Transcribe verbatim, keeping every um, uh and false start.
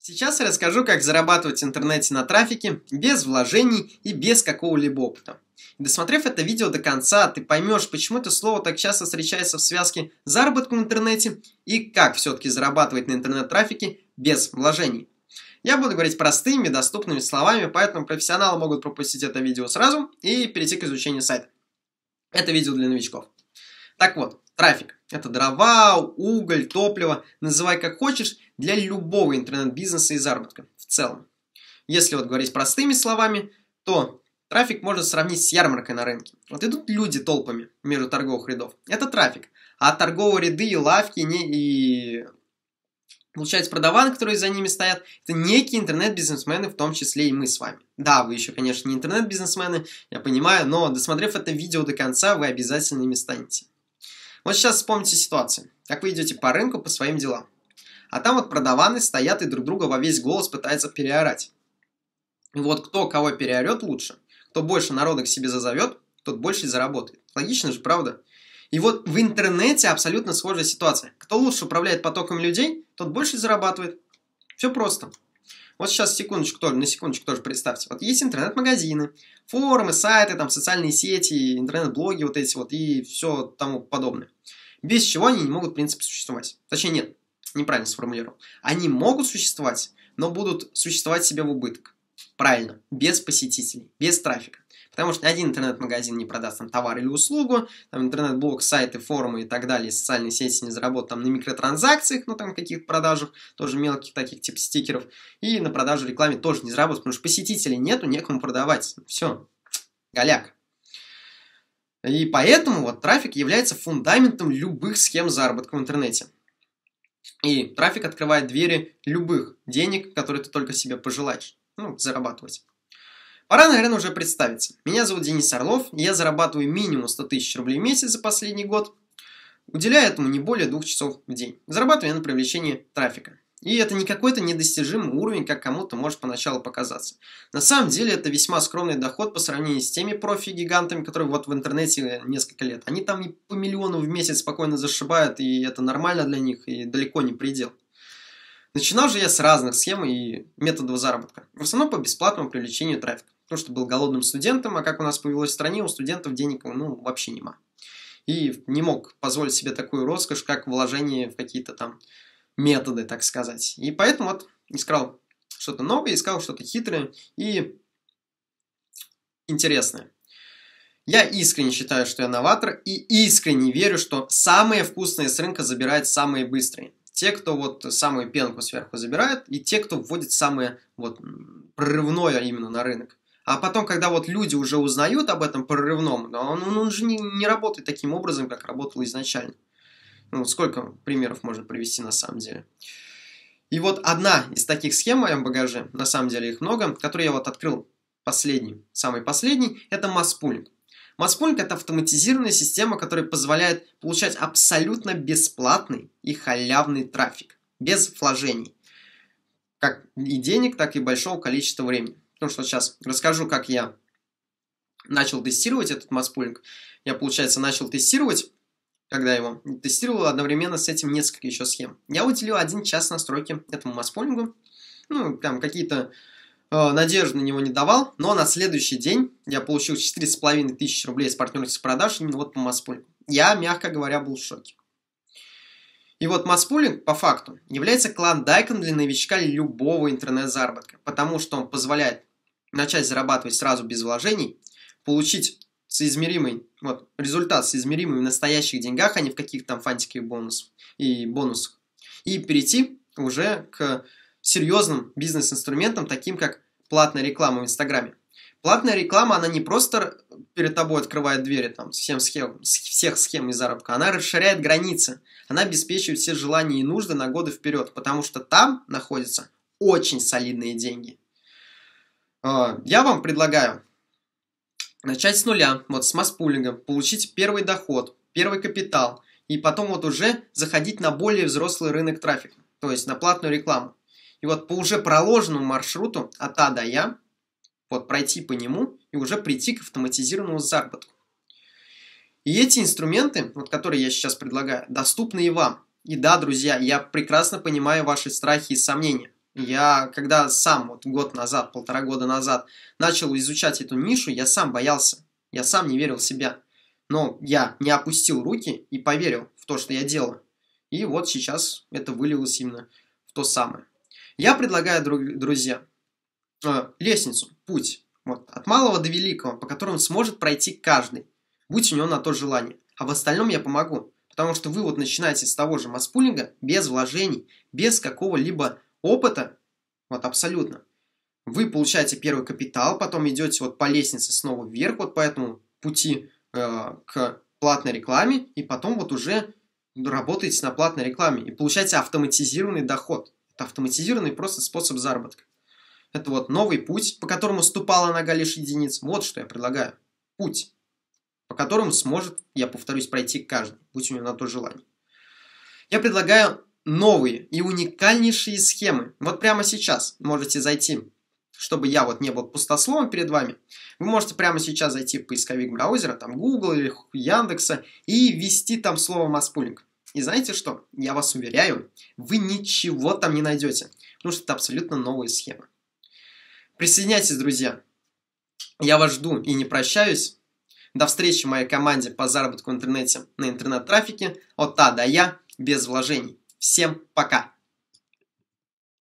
Сейчас я расскажу, как зарабатывать в интернете на трафике без вложений и без какого-либо опыта. Досмотрев это видео до конца, ты поймешь, почему это слово так часто встречается в связке заработка в интернете и как все-таки зарабатывать на интернет-трафике без вложений. Я буду говорить простыми, доступными словами, поэтому профессионалы могут пропустить это видео сразу и перейти к изучению сайта. Это видео для новичков. Так вот, трафик – это дрова, уголь, топливо, называй как хочешь, для любого интернет-бизнеса и заработка в целом. Если вот говорить простыми словами, то трафик можно сравнить с ярмаркой на рынке. Вот идут люди толпами между торговых рядов. Это трафик. А торговые ряды и лавки не, и, получается, продаваны, которые за ними стоят, это некие интернет-бизнесмены, в том числе и мы с вами. Да, вы еще, конечно, не интернет-бизнесмены, я понимаю, но досмотрев это видео до конца, вы обязательно ими станете. Вот сейчас вспомните ситуацию, как вы идете по рынку по своим делам. А там вот продаваны стоят и друг друга во весь голос пытаются переорать. И вот кто кого переорет лучше, кто больше народа к себе зазовет, тот больше и заработает. Логично же, правда? И вот в интернете абсолютно схожая ситуация. Кто лучше управляет потоком людей, тот больше зарабатывает. Все просто. Вот сейчас секундочку, тоже, на секундочку тоже представьте. Вот есть интернет-магазины, форумы, сайты, там, социальные сети, интернет-блоги вот эти вот и все тому подобное. Без чего они не могут, в принципе, существовать. Точнее, нет, неправильно сформулировал. Они могут существовать, но будут существовать себе в убыток. Правильно, без посетителей, без трафика. Потому что ни один интернет-магазин не продаст там товар или услугу, там интернет-блог, сайты, форумы и так далее, социальные сети не заработают там на микротранзакциях, ну там каких-то продажах, тоже мелких таких типа стикеров, и на продаже рекламе тоже не заработают, потому что посетителей нету, некому продавать. Все, голяк. И поэтому вот трафик является фундаментом любых схем заработка в интернете. И трафик открывает двери любых денег, которые ты только себе пожелаешь, ну, зарабатывать. Пора, наверное, уже представиться. Меня зовут Денис Орлов, и я зарабатываю минимум сто тысяч рублей в месяц за последний год, уделяя этому не более двух часов в день. Зарабатываю я на привлечении трафика. И это не какой-то недостижимый уровень, как кому-то может поначалу показаться. На самом деле это весьма скромный доход по сравнению с теми профи-гигантами, которые вот в интернете несколько лет. Они там и по миллиону в месяц спокойно зашибают, и это нормально для них, и далеко не предел. Начинал же я с разных схем и методов заработка. В основном по бесплатному привлечению трафика. Потому что был голодным студентом, а как у нас повелось в стране, у студентов денег ну, вообще нема. И не мог позволить себе такую роскошь, как вложение в какие-то там методы, так сказать. И поэтому вот искал что-то новое, искал что-то хитрое и интересное. Я искренне считаю, что я новатор, и искренне верю, что самые вкусные с рынка забирают самые быстрые. Те, кто вот самую пенку сверху забирает, и те, кто вводит самое вот прорывное именно на рынок. А потом, когда вот люди уже узнают об этом прорывном, он, он же не, не работает таким образом, как работал изначально. Ну, сколько примеров можно привести на самом деле. И вот одна из таких схем в моем багаже, на самом деле их много, которые я вот открыл последний, самый последний, это масс-пулинг. Масс-пулинг – это автоматизированная система, которая позволяет получать абсолютно бесплатный и халявный трафик, без вложений. Как и денег, так и большого количества времени. Потому что сейчас расскажу, как я начал тестировать этот масс-пулинг. Я, получается, начал тестировать, когда его тестировал одновременно с этим несколько еще схем. Я уделил один час настройки этому масс-пулингу. Ну, там какие-то э, надежды на него не давал. Но на следующий день я получил четыре с половиной тысячи рублей с партнерских продаж именно вот по масс-пулингу. Я, мягко говоря, был в шоке. И вот масс-пулинг, по факту, является клондайком для новичка любого интернет-заработка, потому что он позволяет начать зарабатывать сразу без вложений, получить соизмеримый вот, результат, соизмеримый в настоящих деньгах, а не в каких-то там фантиках бонусах и бонусах, и перейти уже к серьезным бизнес-инструментам, таким как платная реклама в Инстаграме. Платная реклама, она не просто перед тобой открывает двери там, всем схем, всех схем и заработка, она расширяет границы, она обеспечивает все желания и нужды на годы вперед, потому что там находятся очень солидные деньги. Я вам предлагаю начать с нуля, вот с масс-пулинга, получить первый доход, первый капитал, и потом вот уже заходить на более взрослый рынок трафика, то есть на платную рекламу. И вот по уже проложенному маршруту от А до Я, вот пройти по нему и уже прийти к автоматизированному заработку. И эти инструменты, вот, которые я сейчас предлагаю, доступны и вам. И да, друзья, я прекрасно понимаю ваши страхи и сомнения. Я, когда сам вот год назад, полтора года назад начал изучать эту нишу, я сам боялся, я сам не верил в себя. Но я не опустил руки и поверил в то, что я делаю. И вот сейчас это вылилось именно в то самое. Я предлагаю, друзья, лестницу, путь вот, от малого до великого, по которому сможет пройти каждый, будь у него на то желание. А в остальном я помогу. Потому что вы вот начинаете с того же масспулинга, без вложений, без какого-либо опыта, вот абсолютно. Вы получаете первый капитал, потом идете вот по лестнице снова вверх, вот по этому пути э, к платной рекламе, и потом вот уже работаете на платной рекламе и получаете автоматизированный доход. Это автоматизированный просто способ заработка. Это вот новый путь, по которому ступала нога лишь единиц. Вот что я предлагаю. Путь, по которому сможет, я повторюсь, пройти каждый, будь у него на то желание. Я предлагаю новые и уникальнейшие схемы. Вот прямо сейчас можете зайти, чтобы я вот не был пустословом перед вами. Вы можете прямо сейчас зайти в поисковик браузера, там Google или Яндекса, и ввести там слово масспулинг. И знаете что? Я вас уверяю, вы ничего там не найдете, потому что это абсолютно новые схемы. Присоединяйтесь, друзья. Я вас жду и не прощаюсь. До встречи в моей команде по заработку в интернете на интернет-трафике от А до Я без вложений. Всем пока!